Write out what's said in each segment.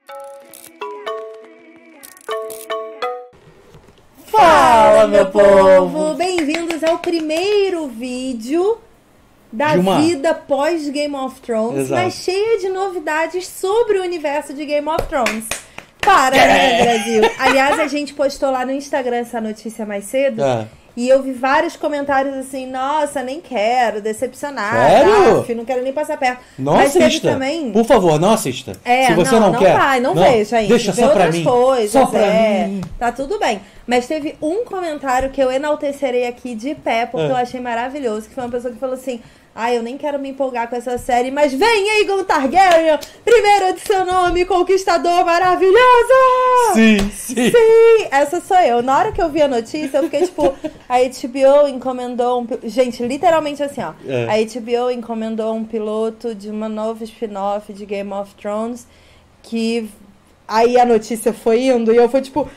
Fala, meu povo! Bem-vindos ao primeiro vídeo da vida pós Game of Thrones, mas cheia de novidades sobre o universo de Game of Thrones. Para, né, Brasil? Aliás, a gente postou lá no Instagram essa notícia mais cedo. E eu vi vários comentários assim, nossa, nem quero, decepcionada. Sério? Não quero nem passar perto. Não mas assista. Também... Por favor, não assista. Se você não quer. Vai, não veja ainda. Deixa só pra mim. Coisas, só pra mim. Tá tudo bem. Mas teve um comentário que eu enaltecerei aqui de pé, porque eu achei maravilhoso, que foi uma pessoa que falou assim, eu nem quero me empolgar com essa série, mas vem, Aegon Targaryen, primeiro de seu nome, conquistador maravilhoso! Sim. Sim, essa sou eu. Na hora que eu vi a notícia, eu fiquei tipo, a HBO encomendou gente, literalmente assim, ó. A HBO encomendou um piloto de uma nova spin-off de Game of Thrones, que aí a notícia foi indo, e eu fui tipo...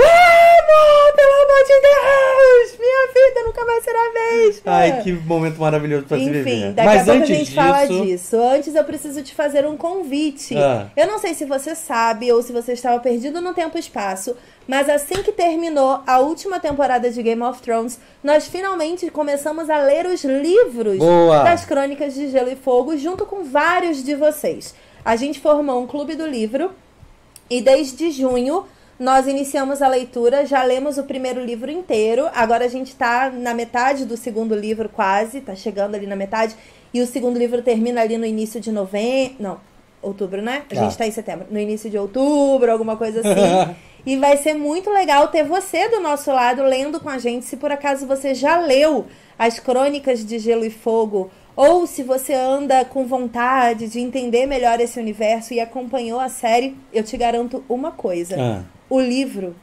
não, pelo amor de Deus! Minha vida nunca mais será a mesma! Ai, que momento maravilhoso pra se viver. Enfim, daqui a pouco a gente fala disso. Antes eu preciso te fazer um convite. Eu não sei se você sabe ou se você estava perdido no tempo e espaço, mas assim que terminou a última temporada de Game of Thrones, nós finalmente começamos a ler os livros das Crônicas de Gelo e Fogo junto com vários de vocês. A gente formou um clube do livro e desde junho nós iniciamos a leitura, já lemos o primeiro livro inteiro, agora a gente tá na metade do segundo livro quase, tá chegando ali na metade, e o segundo livro termina ali no início de outubro, né? A gente tá em setembro, no início de outubro, alguma coisa assim. E vai ser muito legal ter você do nosso lado lendo com a gente, se por acaso você já leu as Crônicas de Gelo e Fogo, ou se você anda com vontade de entender melhor esse universo e acompanhou a série, eu te garanto uma coisa. O livro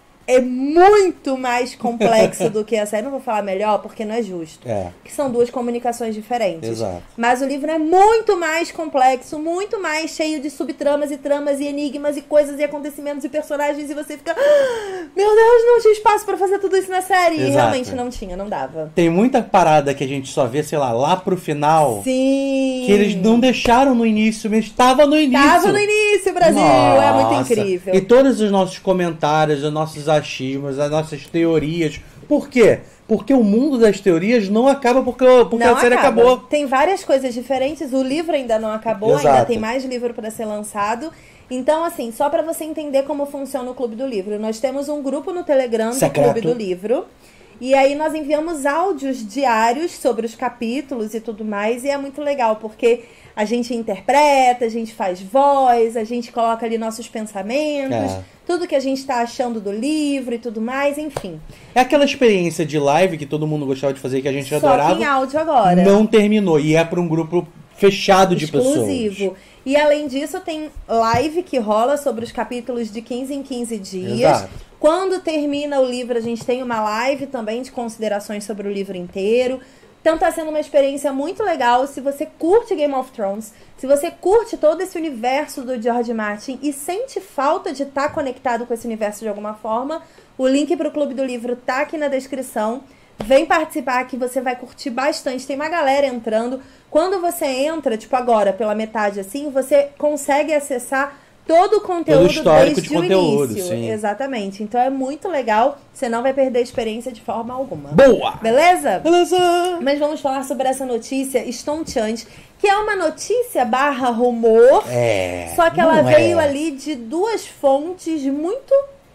é muito mais complexo do que a série. Não vou falar melhor porque não é justo. Que são duas comunicações diferentes. Exato. Mas o livro é muito mais complexo, muito mais cheio de subtramas e tramas e enigmas e coisas e acontecimentos e personagens. E você fica... meu Deus, não tinha espaço pra fazer tudo isso na série. Exato. E realmente não tinha, não dava. Tem muita parada que a gente só vê, sei lá pro final. Sim. Que eles não deixaram no início, mas estava no início. Tava no início, Brasil. Nossa. É muito incrível. E todos os nossos comentários, os nossos achismos, as nossas teorias. Por quê? Porque o mundo das teorias não acaba porque a série acabou. Tem várias coisas diferentes. O livro ainda não acabou, ainda tem mais livro para ser lançado. Então, assim, só para você entender como funciona o Clube do Livro. Nós temos um grupo no Telegram do Clube do Livro. E aí nós enviamos áudios diários sobre os capítulos e tudo mais. E é muito legal, porque a gente interpreta, a gente faz voz, a gente coloca ali nossos pensamentos, tudo que a gente tá achando do livro e tudo mais, enfim. É aquela experiência de live que todo mundo gostava de fazer, que a gente adorava. Só que em áudio agora. Não terminou. E é para um grupo fechado de pessoas. Exclusivo. E além disso, tem live que rola sobre os capítulos de 15 em 15 dias. Exato. Quando termina o livro, a gente tem uma live também de considerações sobre o livro inteiro. Então tá sendo uma experiência muito legal. Se você curte Game of Thrones, se você curte todo esse universo do George Martin e sente falta de estar conectado com esse universo de alguma forma, o link pro Clube do Livro tá aqui na descrição. Vem participar que você vai curtir bastante. Tem uma galera entrando. Quando você entra, tipo agora, pela metade assim, você consegue acessar todo o conteúdo histórico desde de conteúdo, o início. sim. Exatamente. Então é muito legal. Você não vai perder a experiência de forma alguma. Boa! Beleza? Beleza! Mas vamos falar sobre essa notícia estonteante, que é uma notícia barra rumor. Só que ela veio ali de duas fontes muito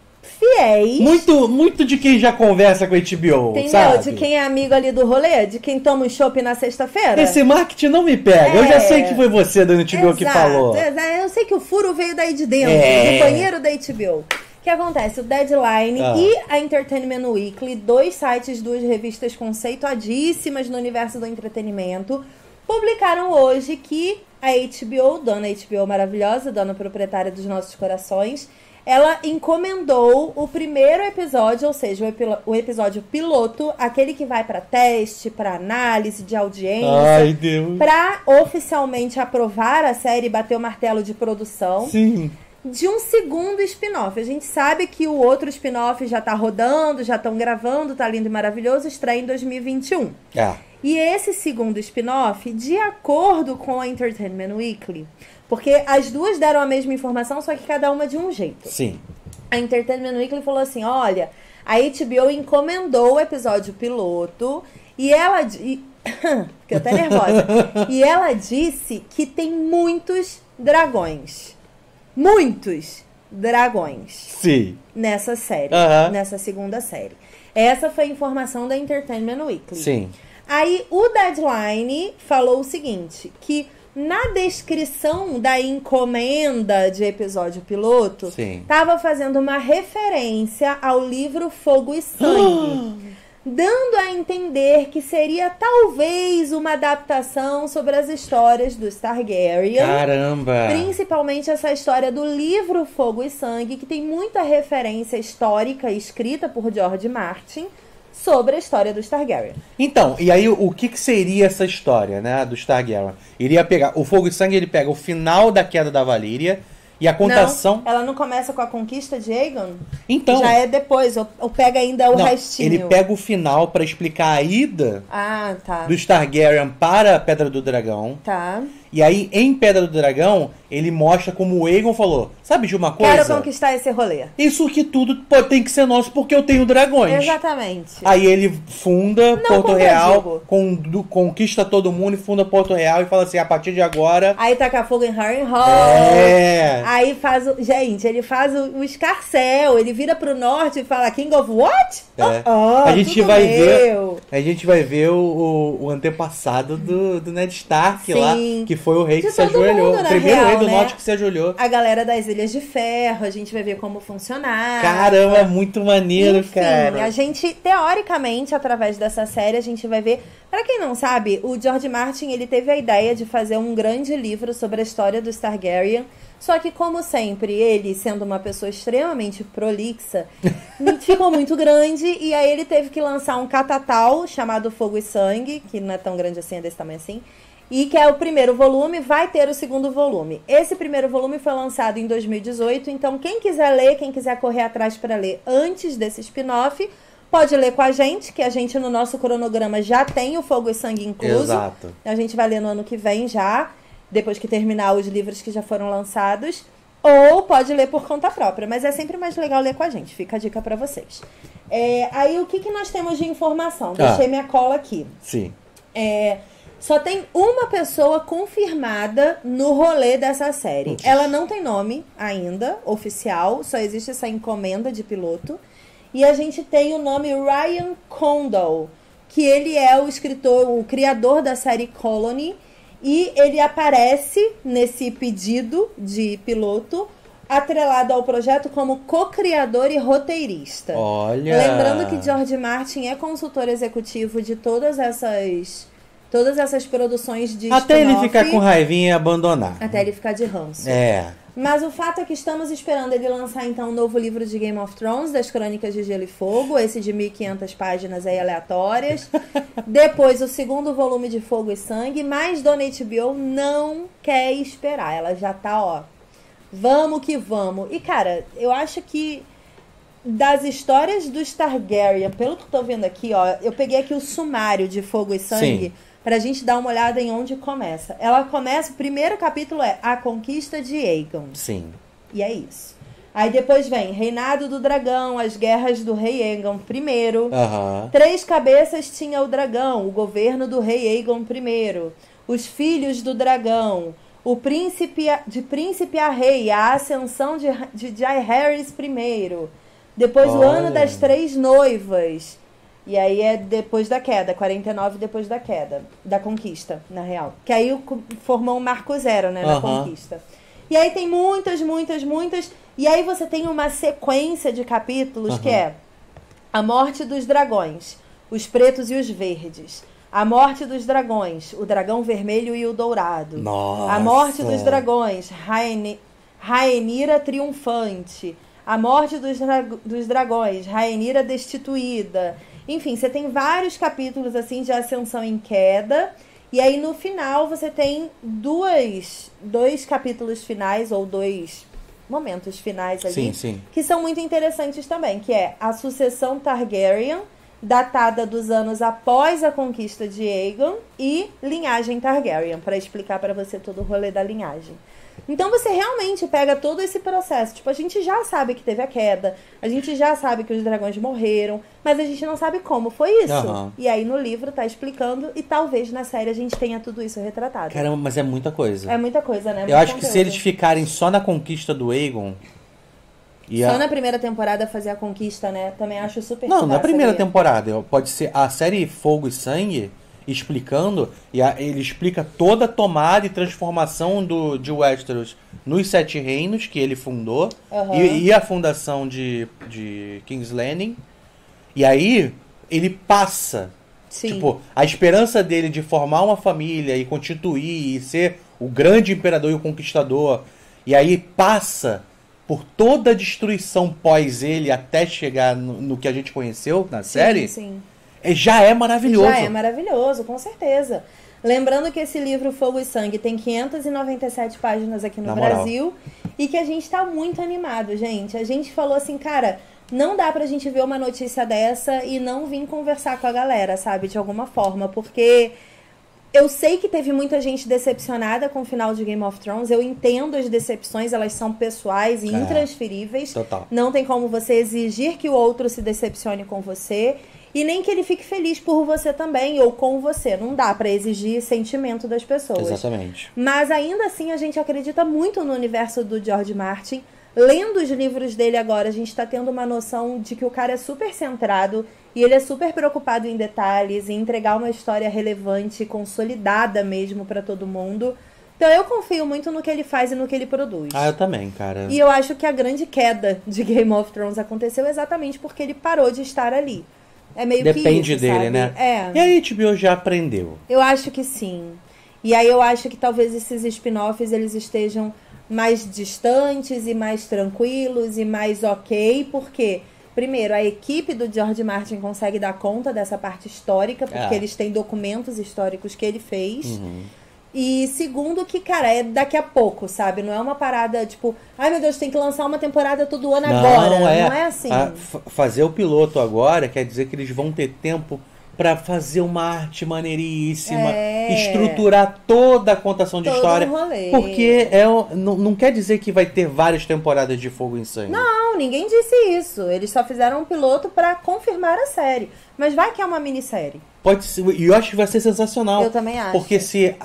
fiéis. Muito de quem já conversa com a HBO, entendeu? sabe? De quem é amigo ali do rolê, de quem toma um chopp na sexta-feira. Esse marketing não me pega. Eu já sei que foi você da HBO que falou. Eu sei que o furo veio daí de dentro, do banheiro da HBO. O que acontece? O Deadline e a Entertainment Weekly, dois sites, duas revistas conceituadíssimas no universo do entretenimento, publicaram hoje que a HBO, dona HBO maravilhosa, dona proprietária dos nossos corações, ela encomendou o primeiro episódio, ou seja, o episódio piloto, aquele que vai para teste, para análise de audiência, para oficialmente aprovar a série e bater o martelo de produção. Sim. De um segundo spin-off. A gente sabe que o outro spin-off já tá rodando, já estão gravando, tá lindo e maravilhoso, estreia em 2021. E esse segundo spin-off, de acordo com a Entertainment Weekly, Porque as duas deram a mesma informação, só que cada uma de um jeito. Sim. A Entertainment Weekly falou assim, olha, a HBO encomendou o episódio piloto e ela... Fiquei até nervosa. E ela disse que tem muitos dragões. Muitos dragões. Sim. Nessa série. Nessa segunda série. Essa foi a informação da Entertainment Weekly. Sim. Aí o Deadline falou o seguinte, que na descrição da encomenda de episódio piloto, estava fazendo uma referência ao livro Fogo e Sangue. Dando a entender que seria talvez uma adaptação sobre as histórias dos Targaryen. Caramba! Principalmente essa história do livro Fogo e Sangue, que tem muita referência histórica escrita por George Martin sobre a história dos Targaryen. Então, e aí o que seria essa história, né, dos Targaryen? Iria pegar o Fogo e Sangue, ele pega o final da queda da Valíria. E a contação... Não, ela não começa com a conquista de Aegon? Então... Já é depois, ou pega ainda o restinho? Ele pega o final pra explicar a ida tá. dos Targaryen para a Pedra do Dragão. Tá. E aí, em Pedra do Dragão, ele mostra como o Aegon falou, sabe de uma coisa? Quero conquistar esse rolê. Isso que tudo tem que ser nosso porque eu tenho dragões. Exatamente. Aí ele funda Porto Real, conquista todo mundo e funda Porto Real e fala assim, a partir de agora... Aí taca fogo em Harrenhal. Aí faz o... Gente, ele faz o escarcéu, ele vira pro norte e fala King of what? A gente vai ver o antepassado do Ned Stark. Sim. Lá, que foi o rei que se ajoelhou. Mundo, o primeiro real, rei do norte que se ajoelhou. A galera das Ilhas de Ferro, a gente vai ver como funcionar. Caramba, é muito maneiro, enfim, cara. A gente, teoricamente, através dessa série, a gente vai ver... Pra quem não sabe, o George Martin, ele teve a ideia de fazer um grande livro sobre a história dos Targaryen. Só que, como sempre, ele, sendo uma pessoa extremamente prolixa, ficou muito grande. E aí ele teve que lançar um catatal chamado Fogo e Sangue, que não é tão grande assim, é desse tamanho assim. E que é o primeiro volume, vai ter o segundo volume. Esse primeiro volume foi lançado em 2018, então quem quiser ler, quem quiser correr atrás para ler antes desse spin-off, pode ler com a gente, que a gente no nosso cronograma já tem o Fogo e Sangue incluso. Exato. A gente vai ler no ano que vem já, depois que terminar os livros que já foram lançados. Ou pode ler por conta própria, mas é sempre mais legal ler com a gente, fica a dica para vocês. Aí o que nós temos de informação? Deixei minha cola aqui. Sim. Só tem uma pessoa confirmada no rolê dessa série. Ela não tem nome ainda, oficial. Só existe essa encomenda de piloto. E a gente tem o nome Ryan Condal, que ele é o escritor, o criador da série Colony. E ele aparece nesse pedido de piloto, atrelado ao projeto como co-criador e roteirista. Olha! Lembrando que George Martin é consultor executivo de todas essas produções de até ele ficar com raivinha e abandonar. Até ele ficar de ranço. Mas o fato é que estamos esperando ele lançar, então, um novo livro de Game of Thrones, das Crônicas de Gelo e Fogo, esse de 1.500 páginas aí aleatórias. Depois, o segundo volume de Fogo e Sangue, mas Dona HBO não quer esperar. Ela já tá, vamos que vamos. E, cara, eu acho que das histórias dos Targaryen, pelo que eu tô vendo aqui, eu peguei aqui o sumário de Fogo e Sangue. Sim. Pra gente dar uma olhada em onde começa. Ela começa, o primeiro capítulo é A Conquista de Aegon. Sim. E é isso. Aí depois vem Reinado do Dragão, as Guerras do Rei Aegon I. 3 cabeças tinha o dragão, o governo do Rei Aegon I. Os Filhos do Dragão, o príncipe a rei, a ascensão de Jaehaerys I. Depois o Ano das 3 Noivas. E aí é depois da queda, 49 depois da queda, da conquista, na real. Que aí formou um marco zero, né, da conquista. E aí tem muitas. E aí você tem uma sequência de capítulos que é a morte dos dragões, os pretos e os verdes. A morte dos dragões, o dragão vermelho e o dourado. Nossa. A morte dos dragões, Rhaenyra triunfante. A morte dos dragões, Rhaenyra destituída. Enfim, você tem vários capítulos assim de ascensão em queda. E aí no final você tem dois capítulos finais, ou 2 momentos finais ali. Sim. Que são muito interessantes também. Que é a sucessão Targaryen, datada dos anos após a conquista de Aegon, e linhagem Targaryen, para explicar para você todo o rolê da linhagem. Então você realmente pega todo esse processo. Tipo, a gente já sabe que teve a queda, a gente já sabe que os dragões morreram, mas a gente não sabe como foi isso. E aí no livro tá explicando e talvez na série a gente tenha tudo isso retratado. Caramba, mas é muita coisa. É muita coisa, né? Eu acho que se eles ficarem só na conquista do Aegon... Só na primeira temporada fazer a conquista, né? Também acho super Não, na primeira temporada. Pode ser a série Fogo e Sangue explicando, e ele explica toda a tomada e transformação de Westeros nos Sete Reinos que ele fundou, e a fundação de King's Landing. E aí ele passa, tipo, a esperança dele de formar uma família e constituir e ser o grande imperador e o conquistador, e aí passa por toda a destruição pós ele até chegar no que a gente conheceu na série. Sim. Já é maravilhoso. Já é maravilhoso, com certeza. Lembrando que esse livro Fogo e Sangue tem 597 páginas aqui no Brasil e que a gente tá muito animado, gente. A gente falou assim, cara, não dá pra gente ver uma notícia dessa e não vir conversar com a galera, sabe? De alguma forma, porque eu sei que teve muita gente decepcionada com o final de Game of Thrones. Eu entendo as decepções, elas são pessoais e intransferíveis. Total. Não tem como você exigir que o outro se decepcione com você. E nem que ele fique feliz por você também, ou com você. Não dá pra exigir sentimento das pessoas. Exatamente. Mas ainda assim, a gente acredita muito no universo do George Martin. Lendo os livros dele agora, a gente tá tendo uma noção de que o cara é super centrado e ele é super preocupado em detalhes, em entregar uma história relevante, consolidada mesmo pra todo mundo. Então eu confio muito no que ele faz e no que ele produz. Eu também, cara. E eu acho que a grande queda de Game of Thrones aconteceu exatamente porque ele parou de estar ali. É meio Depende que isso, dele, sabe? né? E a HBO já aprendeu. Eu acho que sim. E aí eu acho que talvez esses spin-offs eles estejam mais distantes e mais tranquilos e mais ok, porque, primeiro, a equipe do George Martin consegue dar conta dessa parte histórica, porque eles têm documentos históricos que ele fez. E segundo que, cara, é daqui a pouco, sabe? Não é uma parada, tipo, ai meu Deus, tem que lançar uma temporada todo ano agora. Não é assim. Fazer o piloto agora quer dizer que eles vão ter tempo pra fazer uma arte maneiríssima, estruturar toda a contação de história. Porque não quer dizer que vai ter várias temporadas de Fogo e Sangue. Não, ninguém disse isso. Eles só fizeram um piloto pra confirmar a série. Mas vai que é uma minissérie. Pode ser, e eu acho que vai ser sensacional. Eu também acho. Porque se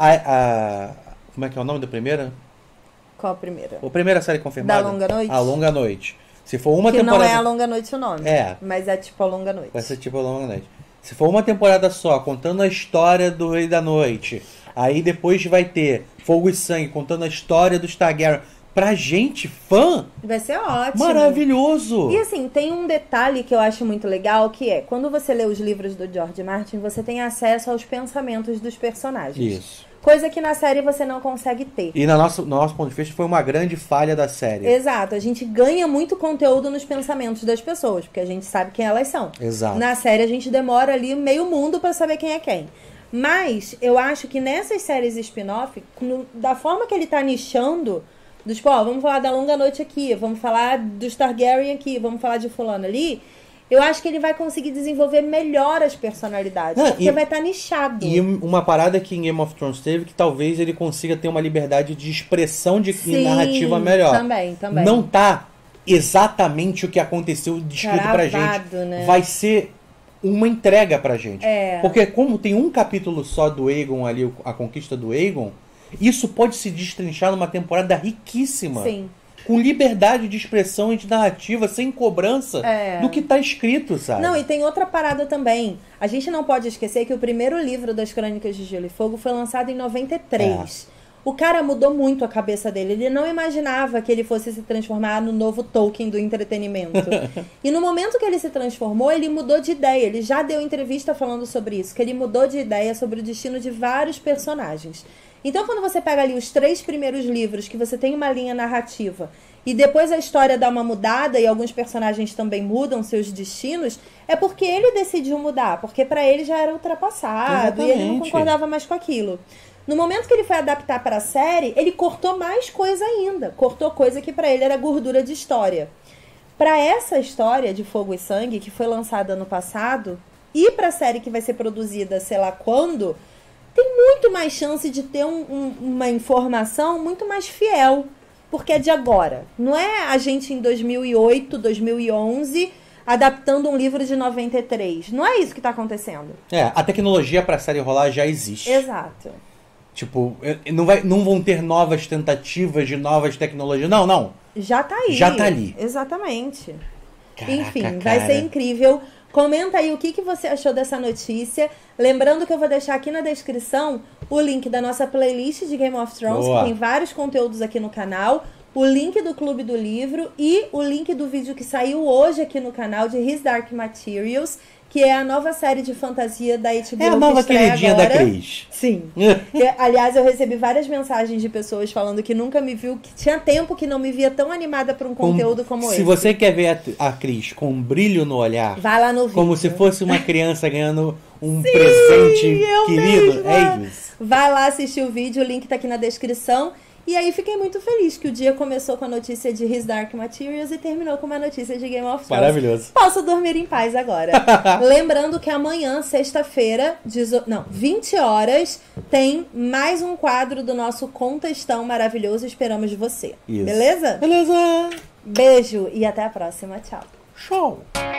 como é que é o nome da primeira? Qual a primeira? A primeira série confirmada? Da Longa Noite? A Longa Noite. Se for uma que temporada... não é a Longa Noite o nome. Mas é tipo a Longa Noite. Vai ser tipo a Longa Noite. Se for uma temporada só, contando a história do Rei da Noite, aí depois vai ter Fogo e Sangue, contando a história dos Targaryen. Pra gente, fã, vai ser ótimo. Maravilhoso. E assim, tem um detalhe que eu acho muito legal, que é, quando você lê os livros do George Martin, você tem acesso aos pensamentos dos personagens. Isso. Coisa que na série você não consegue ter. E no nosso ponto de vista foi uma grande falha da série. Exato. A gente ganha muito conteúdo nos pensamentos das pessoas, porque a gente sabe quem elas são. Exato. Na série a gente demora ali meio mundo pra saber quem é quem. Mas eu acho que nessas séries spin-off, da forma que ele tá nichando, tipo, vamos falar da Longa Noite aqui, vamos falar dos Targaryen aqui, vamos falar de fulano ali... Eu acho que ele vai conseguir desenvolver melhor as personalidades. Porque vai estar nichado. E uma parada que em Game of Thrones teve, que talvez ele consiga ter uma liberdade de expressão de narrativa melhor. Também. Não tá exatamente o que aconteceu descrito pra gente. Né? Vai ser uma entrega pra gente. Porque como tem um capítulo só do Aegon ali, a conquista do Aegon, isso pode se destrinchar numa temporada riquíssima. Sim. Com liberdade de expressão e de narrativa, sem cobrança do que tá escrito, sabe? Não, e tem outra parada também. A gente não pode esquecer que o primeiro livro das Crônicas de Gelo e Fogo foi lançado em 93. O cara mudou muito a cabeça dele. Ele não imaginava que ele fosse se transformar no novo Tolkien do entretenimento. E no momento que ele se transformou, ele mudou de ideia. Ele já deu entrevista falando sobre isso, que ele mudou de ideia sobre o destino de vários personagens. Então, quando você pega ali os 3 primeiros livros, que você tem uma linha narrativa, e depois a história dá uma mudada, e alguns personagens também mudam seus destinos, é porque ele decidiu mudar, porque pra ele já era ultrapassado, e ele não concordava mais com aquilo. No momento que ele foi adaptar para a série, ele cortou mais coisa ainda. Cortou coisa que pra ele era gordura de história. Pra essa história de Fogo e Sangue, que foi lançada ano passado, e pra série que vai ser produzida sei lá quando... tem muito mais chance de ter uma informação muito mais fiel, porque é de agora. Não é a gente em 2008, 2011, adaptando um livro de 93. Não é isso que está acontecendo. A tecnologia para a série rolar já existe. Exato. Tipo, não vão ter novas tentativas de novas tecnologias. Não. Já tá aí. Já tá ali. Exatamente. Caraca, enfim, vai ser incrível. Comenta aí o que você achou dessa notícia. Lembrando que eu vou deixar aqui na descrição o link da nossa playlist de Game of Thrones, que tem vários conteúdos aqui no canal, o link do Clube do Livro e o link do vídeo que saiu hoje aqui no canal de His Dark Materials, que é a nova série de fantasia da HBO. É a nova queridinha da Cris. Sim. Aliás, eu recebi várias mensagens de pessoas falando que nunca me viu, que tinha tempo que não me via tão animada por um conteúdo como esse. Se você quer ver a Cris com um brilho no olhar, vai lá no vídeo. Como se fosse uma criança ganhando um presente querido. Mesma. É isso. Vai lá assistir o vídeo, o link tá aqui na descrição. E aí fiquei muito feliz que o dia começou com a notícia de His Dark Materials e terminou com uma notícia de Game of Thrones. Maravilhoso. Posso dormir em paz agora. Lembrando que amanhã, sexta-feira, 20 horas, tem mais um quadro do nosso Contestão maravilhoso. Esperamos você. Isso. Beleza? Beleza. Beijo e até a próxima. Tchau. Show.